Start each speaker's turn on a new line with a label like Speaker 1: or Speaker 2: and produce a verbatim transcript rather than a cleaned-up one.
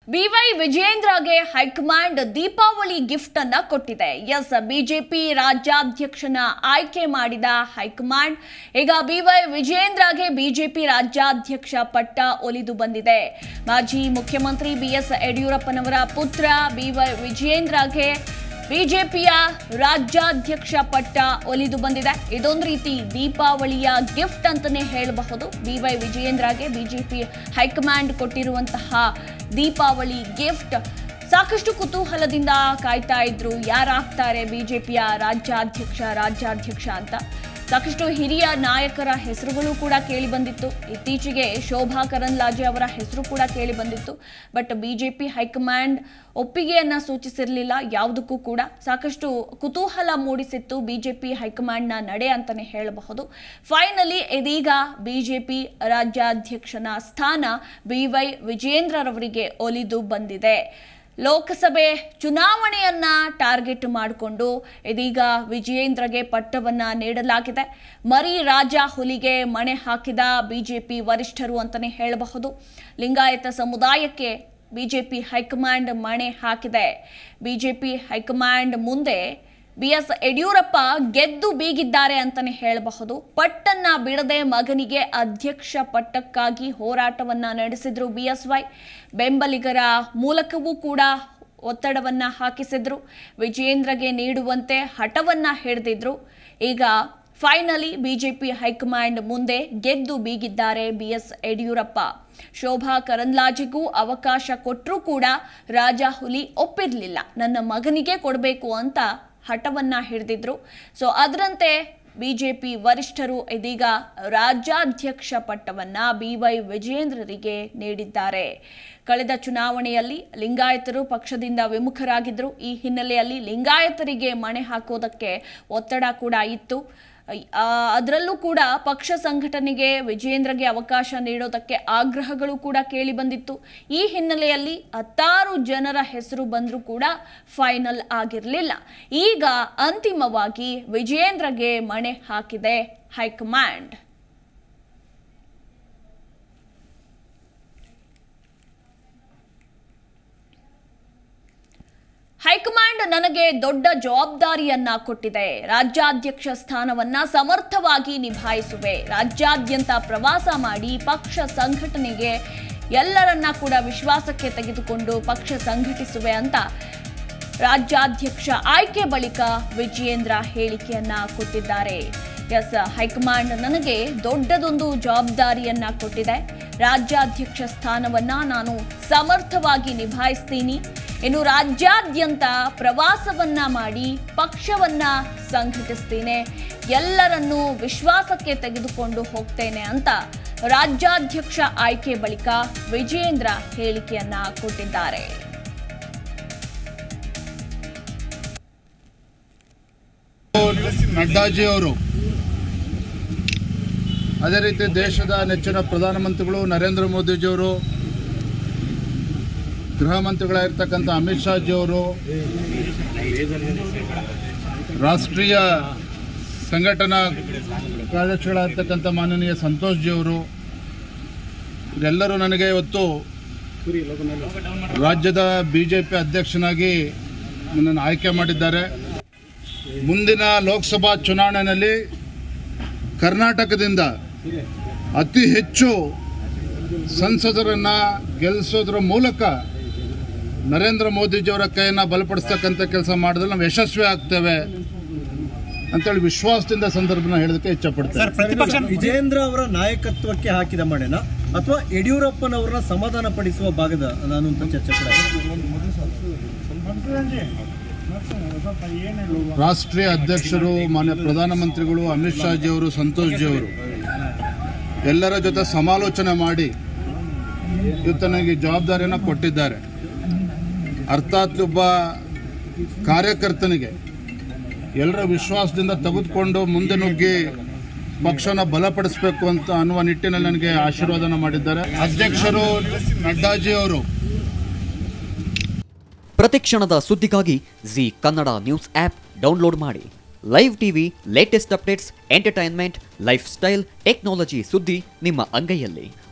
Speaker 1: B Y ವಿಜಯೇಂದ್ರಗೆ high command Deepavali gift ಅನ್ನ ಕೊಟ್ಟಿದೆ. ಎಸ್, ಬಿಜೆಪಿ ರಾಜ್ಯಾಧ್ಯಕ್ಷನ ಆಯ್ಕೆ ಮಾಡಿದ ಹೈಕಮಾಂಡ್ ಈಗ ಬಿವೈ ವಿಜಯೇಂದ್ರಗೆ ಬಿಜೆಪಿ ರಾಜ್ಯಾಧ್ಯಕ್ಷ ಪಟ್ಟ ಒಲಿದು ಬಂದಿದೆ. ಮಾಜಿ ಮುಖ್ಯಮಂತ್ರಿ ಬಿಎಸ್ ಯಡಿಯೂರಪ್ಪನವರ ಪುತ್ರ ಬಿವೈ ವಿಜಯೇಂದ್ರಗೆ ಬಿಜೆಪಿಯ ರಾಜ್ಯಾಧ್ಯಕ್ಷ ಪಟ್ಟ ಒಲಿದು ಬಂದಿದೆ. ಇದೊಂದು ರೀತಿ ದೀಪಾವಳಿಯ ಗಿಫ್ಟ್ ಅಂತಾನೆ ಹೇಳಬಹುದು. ಬಿವೈ ವಿಜಯೇಂದ್ರಗೆ ಬಿಜೆಪಿ ಹೈಕಮಾಂಡ್ ಕೊಟ್ಟಿರುವಂತಹ ದೀಪಾವಳಿ ಗಿಫ್ಟ್ ಸಾಕಷ್ಟು ಕುತೂಹಲದಿಂದ ಕಾಯ್ತಾ ಇದ್ರು. ಯಾರಾಗ್ತಾರೆ ಬಿಜೆಪಿಯ ರಾಜ್ಯಾಧ್ಯಕ್ಷ ರಾಜ್ಯಾಧ್ಯಕ್ಷ ಅಂತ ಸಾಕಷ್ಟು ಹಿರಿಯ ನಾಯಕರ ಹೆಸರುಗಳು ಕೂಡ ಕೇಳಿ ಬಂದಿತ್ತು. ಇತ್ತೀಚೆಗೆ ಶೋಭಾ ಕರಂದ್ಲಾಜೆ ಅವರ ಹೆಸರು ಕೂಡ ಕೇಳಿ ಬಂದಿತ್ತು. ಬಟ್ ಬಿಜೆಪಿ ಹೈಕಮಾಂಡ್ ಒಪ್ಪಿಗೆಯನ್ನ ಸೂಚಿಸಿರಲಿಲ್ಲ. ಯಾವುದಕ್ಕೂ ಕೂಡ ಸಾಕಷ್ಟು ಕುತೂಹಲ ಮೂಡಿಸಿತ್ತು ಬಿಜೆಪಿ ಹೈಕಮಾಂಡ್ನ ನಡೆ ಅಂತಾನೆ ಹೇಳಬಹುದು. ಫೈನಲಿ ಇದೀಗ ಬಿಜೆಪಿ ರಾಜ್ಯಾಧ್ಯಕ್ಷನ ಸ್ಥಾನ ಬಿವೈ ವಿಜಯೇಂದ್ರರವರಿಗೆ ಒಲಿದು ಬಂದಿದೆ. ಲೋಕಸಭೆ ಚುನಾವಣೆಯನ್ನ ಟಾರ್ಗೆಟ್ ಮಾಡಿಕೊಂಡು ಇದೀಗ ವಿಜಯೇಂದ್ರಗೆ ಪಟ್ಟವನ್ನ ನೀಡಲಾಗಿದೆ. ಮರಿ ರಾಜ ಹುಲಿಗೆ ಮಣೆ ಹಾಕಿದ ಬಿಜೆಪಿ ವರಿಷ್ಠರು ಅಂತಾನೆ ಹೇಳಬಹುದು. ಲಿಂಗಾಯತ ಸಮುದಾಯಕ್ಕೆ ಬಿಜೆಪಿ ಹೈಕಮಾಂಡ್ ಮಣೆ ಹಾಕಿದೆ. ಬಿಜೆಪಿ ಹೈಕಮಾಂಡ್ ಮುಂದೆ ಬಿಎಸ್ ಯಡಿಯೂರಪ್ಪ ಗೆದ್ದು ಬೀಗಿದ್ದಾರೆ ಅಂತಾನೆ ಹೇಳಬಹುದು. ಪಟ್ಟನ್ನ ಬಿಡದೆ ಮಗನಿಗೆ ಅಧ್ಯಕ್ಷ ಪಟ್ಟಕ್ಕಾಗಿ ಹೋರಾಟವನ್ನ ನಡೆಸಿದ್ರು ಬಿಎಸ್ವೈ. ಬೆಂಬಲಿಗರ ಮೂಲಕವೂ ಕೂಡ ಒತ್ತಡವನ್ನ ಹಾಕಿಸಿದ್ರು. ವಿಜಯೇಂದ್ರಗೆ ನೀಡುವಂತೆ ಹಠವನ್ನ ಹಿಡಿದಿದ್ರು. ಈಗ ಫೈನಲಿ ಬಿಜೆಪಿ ಹೈಕಮಾಂಡ್ ಮುಂದೆ ಗೆದ್ದು ಬೀಗಿದ್ದಾರೆ ಬಿಎಸ್ ಯಡಿಯೂರಪ್ಪ. ಶೋಭಾ ಕರಂದ್ಲಾಜೆಗೂ ಅವಕಾಶ ಕೊಟ್ಟರೂ ಕೂಡ ರಾಜಾ ಹುಲಿ ಒಪ್ಪಿರಲಿಲ್ಲ. ನನ್ನ ಮಗನಿಗೆ ಕೊಡಬೇಕು ಅಂತ ಹಠವನ್ನ ಹಿಡಿದಿದ್ರು. ಸೊ ಅದರಂತೆ ಬಿಜೆಪಿ ವರಿಷ್ಠರು ಇದೀಗ ರಾಜ್ಯಾಧ್ಯಕ್ಷ ಪಟ್ಟವನ್ನ ಬಿವೈ ವಿಜಯೇಂದ್ರರಿಗೆ ನೀಡಿದ್ದಾರೆ. ಕಳೆದ ಚುನಾವಣೆಯಲ್ಲಿ ಲಿಂಗಾಯತರು ಪಕ್ಷದಿಂದ ವಿಮುಖರಾಗಿದ್ರು. ಈ ಹಿನ್ನೆಲೆಯಲ್ಲಿ ಲಿಂಗಾಯತರಿಗೆ ಮಣೆ ಹಾಕೋದಕ್ಕೆ ಒತ್ತಡ ಕೂಡ ಇತ್ತು. ಅದರಲ್ಲೂ ಕೂಡ ಪಕ್ಷ ಸಂಘಟನೆಗೆ ವಿಜಯೇಂದ್ರಗೆ ಅವಕಾಶ ನೀಡೋದಕ್ಕೆ ಆಗ್ರಹಗಳು ಕೂಡ ಕೇಳಿ ಬಂದಿತ್ತು. ಈ ಹಿನ್ನೆಲೆಯಲ್ಲಿ ಹತ್ತಾರು ಜನರ ಹೆಸರು ಬಂದರೂ ಕೂಡ ಫೈನಲ್ ಆಗಿರಲಿಲ್ಲ. ಈಗ ಅಂತಿಮವಾಗಿ ವಿಜಯೇಂದ್ರಗೆ ಮಣೆ ಹಾಕಿದೆ ಹೈಕಮಾಂಡ್. ಹೈಕಮಾಂಡ್ ನನಗೆ ದೊಡ್ಡ ಜವಾಬ್ದಾರಿಯನ್ನ ಕೊಟ್ಟಿದೆ. ರಾಜ್ಯಾಧ್ಯಕ್ಷ ಸ್ಥಾನವನ್ನ ಸಮರ್ಥವಾಗಿ ನಿಭಾಯಿಸುವೆ. ರಾಜ್ಯಾದ್ಯಂತ ಪ್ರವಾಸ ಮಾಡಿ ಪಕ್ಷ ಸಂಘಟನೆಗೆ ಎಲ್ಲರನ್ನ ಕೂಡ ವಿಶ್ವಾಸಕ್ಕೆ ತೆಗೆದುಕೊಂಡು ಪಕ್ಷ ಸಂಘಟಿಸುವೆ ಅಂತ ರಾಜ್ಯಾಧ್ಯಕ್ಷ ಆಯ್ಕೆ ಬಳಿಕ ವಿಜಯೇಂದ್ರ ಹೇಳಿಕೆಯನ್ನ ಕೊಟ್ಟಿದ್ದಾರೆ. ಎಸ್, ಹೈಕಮಾಂಡ್ ನನಗೆ ದೊಡ್ಡದೊಂದು ಜವಾಬ್ದಾರಿಯನ್ನ ಕೊಟ್ಟಿದೆ. ರಾಜ್ಯಾಧ್ಯಕ್ಷ ಸ್ಥಾನವನ್ನ ನಾನು ಸಮರ್ಥವಾಗಿ ನಿಭಾಯಿಸ್ತೀನಿ. ಇನ್ನು ರಾಜ್ಯಾದ್ಯಂತ ಪ್ರವಾಸವನ್ನ ಮಾಡಿ ಪಕ್ಷವನ್ನ ಸಂಘಟಿಸ್ತೇನೆ. ಎಲ್ಲರನ್ನೂ ವಿಶ್ವಾಸಕ್ಕೆ ತೆಗೆದುಕೊಂಡು ಹೋಗ್ತೇನೆ ಅಂತ ರಾಜ್ಯಾಧ್ಯಕ್ಷ ಆಯ್ಕೆ ಬಳಿಕ ವಿಜಯೇಂದ್ರ ಹೇಳಿಕೆಯನ್ನ ಕೊಟ್ಟಿದ್ದಾರೆ.
Speaker 2: ನಡ್ಡಾಜಿ ಅವರು, ಅದೇ ರೀತಿ ದೇಶದ ನೆಚ್ಚಿನ ಪ್ರಧಾನಮಂತ್ರಿಗಳು ನರೇಂದ್ರ ಮೋದಿಜಿಯವರು, ಗೃಹ ಮಂತ್ರಿಗಳಾಗಿರ್ತಕ್ಕಂಥ ಅಮಿತ್ ಶಾಜಿಯವರು, ರಾಷ್ಟ್ರೀಯ ಸಂಘಟನಾ ಕಾರ್ಯದರ್ಶಿಗಳಾಗಿರ್ತಕ್ಕಂಥ ಮಾನನೀಯ ಸಂತೋಷ್ ಜಿಯವರು, ಇವರೆಲ್ಲರೂ ನನಗೆ ಇವತ್ತು ರಾಜ್ಯದ ಬಿ ಜೆ ಪಿ ಅಧ್ಯಕ್ಷನಾಗಿ ನನ್ನನ್ನು ಆಯ್ಕೆ ಮಾಡಿದ್ದಾರೆ. ಮುಂದಿನ ಲೋಕಸಭಾ ಚುನಾವಣೆಯಲ್ಲಿ ಕರ್ನಾಟಕದಿಂದ ಅತಿ ಹೆಚ್ಚು ಸಂಸದರನ್ನು ಗೆಲ್ಲಿಸೋದ್ರ ಮೂಲಕ ನರೇಂದ್ರ ಮೋದಿಜಿಯವರ ಕೈಯನ್ನು ಬಲಪಡಿಸ್ತಕ್ಕಂಥ ಕೆಲಸ ಮಾಡಿದ್ರೆ ನಾವು ಯಶಸ್ವಿ ಆಗ್ತೇವೆ ಅಂತೇಳಿ ವಿಶ್ವಾಸದಿಂದ ಸಂದರ್ಭನ ಹೇಳೋದಕ್ಕೆ ಇಚ್ಛಪಡ್ತೇವೆ.
Speaker 3: ಪ್ರತಿಪಕ್ಷ ವಿಜಯೇಂದ್ರ ಅವರ ನಾಯಕತ್ವಕ್ಕೆ ಹಾಕಿದ ಮಣೆನ ಅಥವಾ ಯಡಿಯೂರಪ್ಪನವರನ್ನ ಸಮಾಧಾನ ಪಡಿಸುವ ಭಾಗದ ನಾನು ಅಂತ ಚರ್ಚೆ ಕೂಡ.
Speaker 2: ರಾಷ್ಟ್ರೀಯ ಅಧ್ಯಕ್ಷರು, ಮಾನ್ಯ ಪ್ರಧಾನಮಂತ್ರಿಗಳು ಅಮಿತ್ ಶಾಜಿಯವರು, ಸಂತೋಷ್ ಜಿಯವರು ಎಲ್ಲರ ಜೊತೆ ಸಮಾಲೋಚನೆ ಮಾಡಿ ಇವತ್ತು ನನಗೆ ಜವಾಬ್ದಾರಿಯನ್ನು ಕೊಟ್ಟಿದ್ದಾರೆ. ಅರ್ಥಾತ್ ಒಬ್ಬ ಕಾರ್ಯಕರ್ತನಿಗೆ ಎಲ್ಲರ ವಿಶ್ವಾಸದಿಂದ ತೆಗೆದುಕೊಂಡು ಮುಂದೆ ನುಗ್ಗಿ ಪಕ್ಷನ ಬಲಪಡಿಸಬೇಕು ಅಂತ ಅನ್ನುವ ನಿಟ್ಟಿನಲ್ಲಿ ನನಗೆ ಆಶೀರ್ವಾದನ ಮಾಡಿದ್ದಾರೆ ಅಧ್ಯಕ್ಷರು ನಡ್ಡಾಜಿ ಅವರು.
Speaker 4: ಪ್ರತಿಕ್ಷಣದ ಸುದ್ದಿಗಾಗಿ Zee Kannada news app download ಮಾಡಿ. Live TV, latest updates, entertainment, lifestyle, technology ಸುದ್ದಿ ನಿಮ್ಮ ಅಂಗೈಯಲ್ಲಿ.